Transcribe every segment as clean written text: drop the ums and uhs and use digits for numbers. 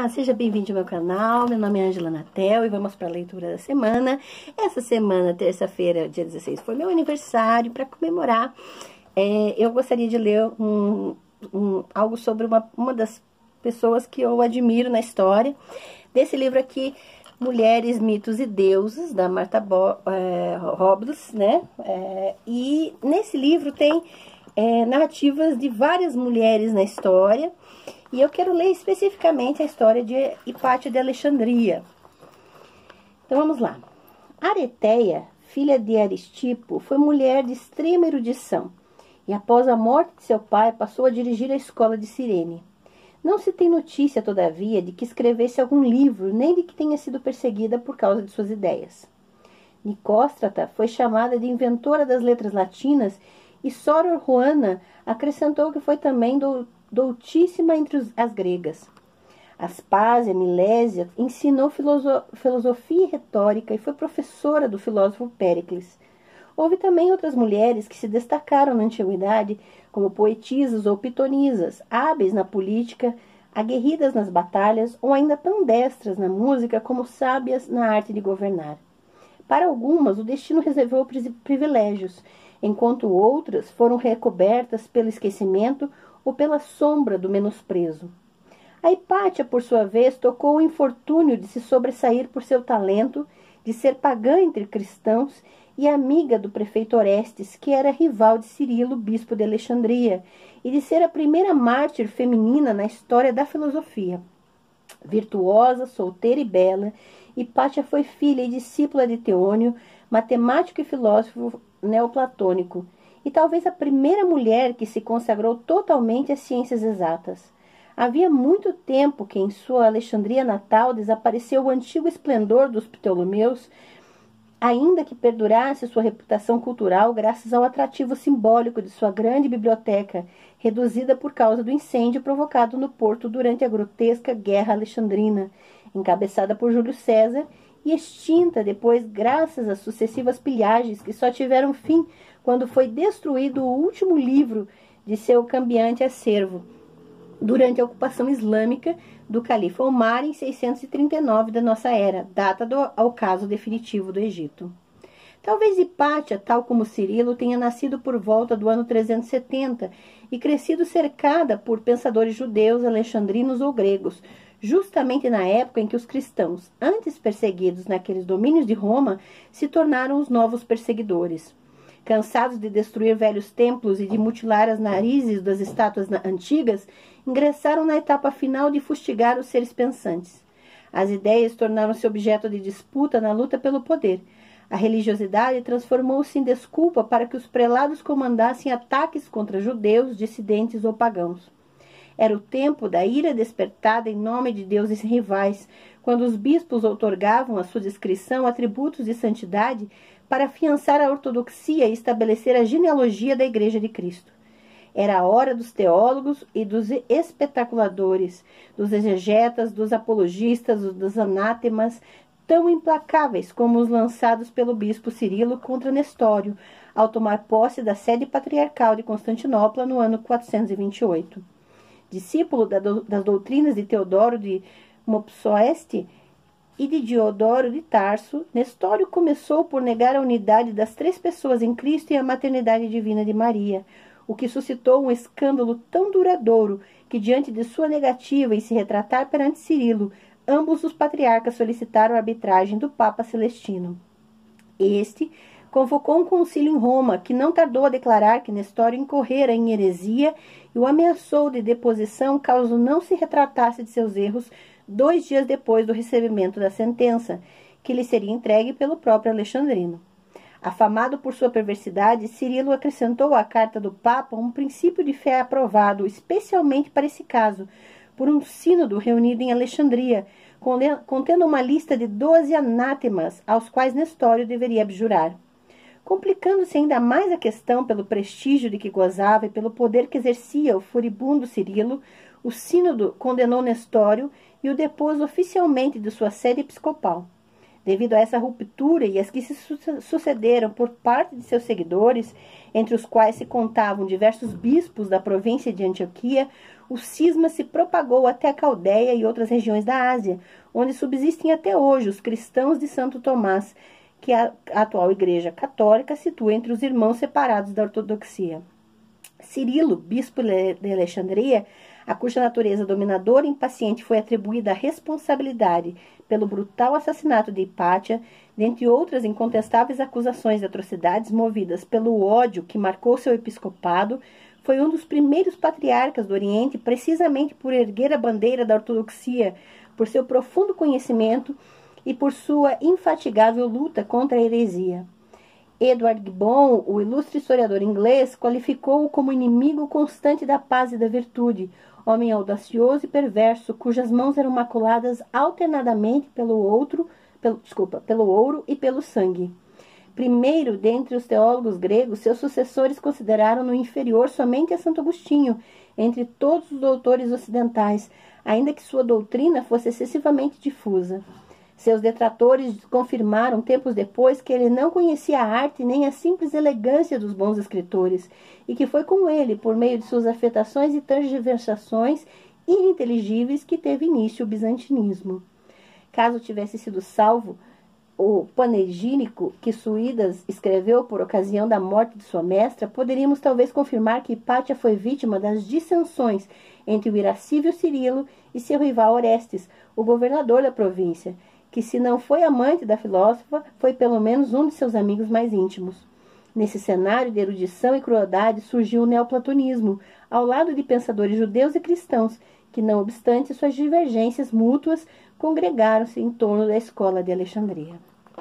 Olá, seja bem-vindo ao meu canal. Meu nome é Ângela Natel e vamos para a leitura da semana. Essa semana, terça-feira, dia 16, foi meu aniversário. Para comemorar, eu gostaria de ler algo sobre uma das pessoas que eu admiro na história. Desse livro aqui, Mulheres, Mitos e Deuses, da Martha Robles, né? E nesse livro tem narrativas de várias mulheres na história. E eu quero ler especificamente a história de Hipátia de Alexandria. Então vamos lá. Areteia, filha de Aristipo, foi mulher de extrema erudição, e após a morte de seu pai passou a dirigir a escola de Cirene. Não se tem notícia, todavia, de que escrevesse algum livro, nem de que tenha sido perseguida por causa de suas ideias. Nicóstrata foi chamada de inventora das letras latinas, e Soror Juana acrescentou que foi também doutíssima entre as gregas. Aspásia, Milésia, ensinou filosofia e retórica e foi professora do filósofo Péricles. Houve também outras mulheres que se destacaram na antiguidade como poetisas ou pitonisas, hábeis na política, aguerridas nas batalhas ou ainda tão destras na música como sábias na arte de governar. Para algumas, o destino reservou privilégios, enquanto outras foram recobertas pelo esquecimento ou pela sombra do menosprezo. A Hipátia, por sua vez, tocou o infortúnio de se sobressair por seu talento, de ser pagã entre cristãos e amiga do prefeito Orestes, que era rival de Cirilo, bispo de Alexandria, e de ser a primeira mártir feminina na história da filosofia. Virtuosa, solteira e bela, Hipátia foi filha e discípula de Teônio, matemático e filósofo neoplatônico, e talvez a primeira mulher que se consagrou totalmente às ciências exatas. Havia muito tempo que em sua Alexandria natal desapareceu o antigo esplendor dos Ptolomeus, ainda que perdurasse sua reputação cultural graças ao atrativo simbólico de sua grande biblioteca, reduzida por causa do incêndio provocado no porto durante a grotesca Guerra Alexandrina, encabeçada por Júlio César, e extinta depois graças às sucessivas pilhagens que só tiveram fim quando foi destruído o último livro de seu cambiante acervo, durante a ocupação islâmica do califa Omar em 639 da nossa era, data do ocaso definitivo do Egito. Talvez Hipátia, tal como Cirilo, tenha nascido por volta do ano 370 e crescido cercada por pensadores judeus, alexandrinos ou gregos, justamente na época em que os cristãos, antes perseguidos naqueles domínios de Roma, se tornaram os novos perseguidores. Cansados de destruir velhos templos e de mutilar as narizes das estátuas antigas, ingressaram na etapa final de fustigar os seres pensantes. As ideias tornaram-se objeto de disputa na luta pelo poder. A religiosidade transformou-se em desculpa para que os prelados comandassem ataques contra judeus, dissidentes ou pagãos. Era o tempo da ira despertada em nome de deuses rivais, quando os bispos outorgavam à sua discrição atributos de santidade para afiançar a ortodoxia e estabelecer a genealogia da Igreja de Cristo. Era a hora dos teólogos e dos espetaculadores, dos exegetas, dos apologistas, dos anátemas, tão implacáveis como os lançados pelo bispo Cirilo contra Nestório, ao tomar posse da sede patriarcal de Constantinopla no ano 428. Discípulo das doutrinas de Teodoro de Mopsueste e de Diodoro de Tarso, Nestório começou por negar a unidade das três pessoas em Cristo e a maternidade divina de Maria, o que suscitou um escândalo tão duradouro que, diante de sua negativa em se retratar perante Cirilo, ambos os patriarcas solicitaram a arbitragem do Papa Celestino. Este convocou um concílio em Roma, que não tardou a declarar que Nestório incorrera em heresia e o ameaçou de deposição caso não se retratasse de seus erros 2 dias depois do recebimento da sentença, que lhe seria entregue pelo próprio Alexandrino. Afamado por sua perversidade, Cirilo acrescentou à carta do Papa um princípio de fé aprovado, especialmente para esse caso, por um sínodo reunido em Alexandria, contendo uma lista de 12 anátemas aos quais Nestório deveria abjurar. Complicando-se ainda mais a questão pelo prestígio de que gozava e pelo poder que exercia o furibundo Cirilo, o sínodo condenou Nestório e o depôs oficialmente de sua sede episcopal. Devido a essa ruptura e as que se sucederam por parte de seus seguidores, entre os quais se contavam diversos bispos da província de Antioquia, o cisma se propagou até a Caldeia e outras regiões da Ásia, onde subsistem até hoje os cristãos de Santo Tomás, que a atual Igreja Católica situa entre os irmãos separados da ortodoxia. Cirilo, bispo de Alexandria, a cuja natureza dominadora e impaciente foi atribuída a responsabilidade pelo brutal assassinato de Hipátia, dentre outras incontestáveis acusações de atrocidades movidas pelo ódio que marcou seu episcopado, foi um dos primeiros patriarcas do Oriente, precisamente por erguer a bandeira da ortodoxia, por seu profundo conhecimento e por sua infatigável luta contra a heresia. Edward Gibbon, o ilustre historiador inglês, qualificou-o como inimigo constante da paz e da virtude, homem audacioso e perverso, cujas mãos eram maculadas alternadamente pelo ouro e pelo sangue. Primeiro, dentre os teólogos gregos, seus sucessores consideraram-no inferior somente a Santo Agostinho, entre todos os doutores ocidentais, ainda que sua doutrina fosse excessivamente difusa. Seus detratores confirmaram tempos depois que ele não conhecia a arte nem a simples elegância dos bons escritores, e que foi com ele, por meio de suas afetações e tergiversações ininteligíveis, que teve início o bizantinismo. Caso tivesse sido salvo o panegírico que Suídas escreveu por ocasião da morte de sua mestra, poderíamos talvez confirmar que Hipátia foi vítima das dissensões entre o irascível Cirilo e seu rival Orestes, o governador da província, que, se não foi amante da filósofa, foi pelo menos um de seus amigos mais íntimos. Nesse cenário de erudição e crueldade surgiu o neoplatonismo, ao lado de pensadores judeus e cristãos, que, não obstante suas divergências mútuas, congregaram-se em torno da escola de Alexandria.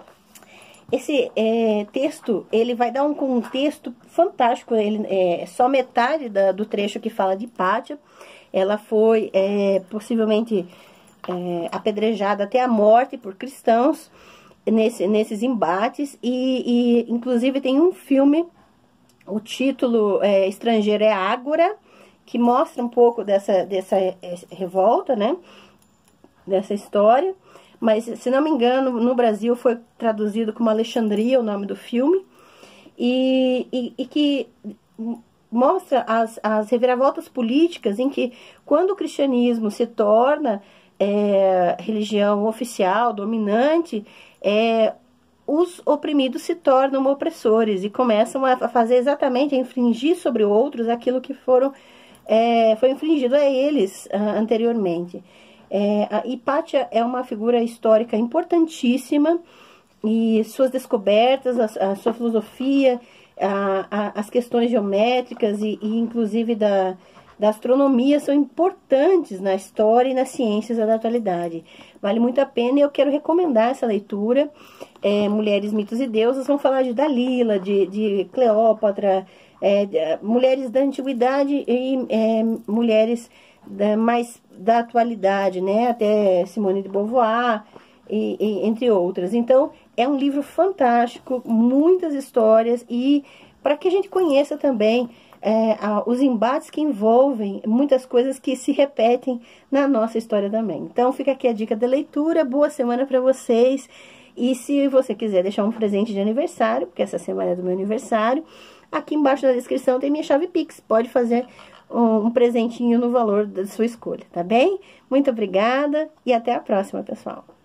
Esse texto, ele vai dar um contexto fantástico, ele é só metade do trecho que fala de Hipátia. Ela foi possivelmente apedrejada até a morte por cristãos nesses embates, e inclusive tem um filme, o título estrangeiro é Ágora, que mostra um pouco dessa revolta, né, dessa história, mas, se não me engano, no Brasil foi traduzido como Alexandria, o nome do filme, e que mostra as reviravoltas políticas em que, quando o cristianismo se torna religião oficial, dominante, os oprimidos se tornam opressores e começam a fazer exatamente, a infringir sobre outros aquilo que foi infringido a eles anteriormente. A Hipátia é uma figura histórica importantíssima, e suas descobertas, a sua filosofia, as questões geométricas e inclusive da astronomia são importantes na história e nas ciências da atualidade. Vale muito a pena e eu quero recomendar essa leitura. Mulheres, Mitos e Deusas, vão falar de Dalila, de Cleópatra, mulheres da antiguidade e mulheres mais da atualidade, né? Até Simone de Beauvoir, entre outras. Então, é um livro fantástico, muitas histórias, e para que a gente conheça também os embates que envolvem muitas coisas que se repetem na nossa história também. Então, fica aqui a dica da leitura. Boa semana para vocês. E se você quiser deixar um presente de aniversário, porque essa semana é do meu aniversário, aqui embaixo na descrição tem minha chave Pix. Pode fazer um presentinho no valor da sua escolha, tá bem? Muito obrigada e até a próxima, pessoal.